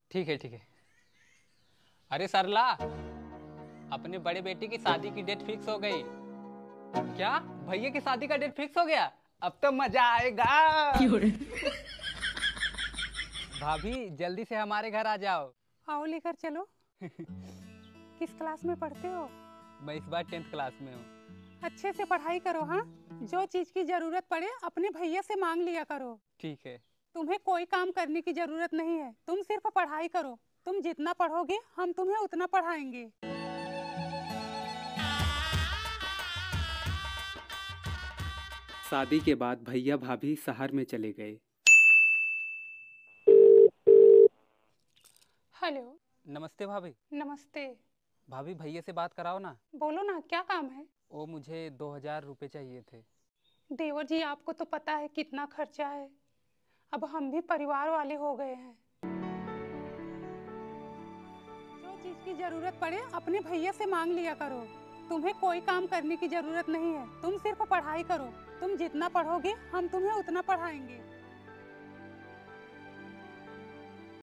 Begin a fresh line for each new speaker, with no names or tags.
ठीक है ठीक है। अरे सरला, अपने बड़े बेटे की शादी की डेट फिक्स हो गई। क्या? भैया की शादी का डेट फिक्स हो गया? अब तो मजा आएगा। भाभी जल्दी से हमारे घर आ जाओ।
आओ लेकर चलो। किस क्लास में पढ़ते हो?
मैं इस बार 10th क्लास में हूँ।
अच्छे से पढ़ाई करो। हाँ, जो चीज की जरूरत पड़े अपने भैया से मांग लिया करो।
ठीक है।
तुम्हें कोई काम करने की जरूरत नहीं है, तुम सिर्फ पढ़ाई करो। तुम जितना पढ़ोगे हम तुम्हें उतना पढ़ाएंगे।
शादी के बाद भैया भाभी शहर में चले गए।
हेलो।
नमस्ते भाभी।
नमस्ते।
भाभी भैया से बात कराओ ना।
बोलो ना, क्या काम है?
वो मुझे 2,000 रुपये चाहिए थे।
देवर जी, आपको तो पता है कितना खर्चा है। अब हम भी परिवार वाले हो गए हैं। जो चीज की जरूरत पड़े अपने भैया से मांग लिया करो। तुम्हें कोई काम करने की जरूरत नहीं है, तुम सिर्फ पढ़ाई करो। तुम जितना पढ़ोगे हम तुम्हें उतना पढ़ाएंगे।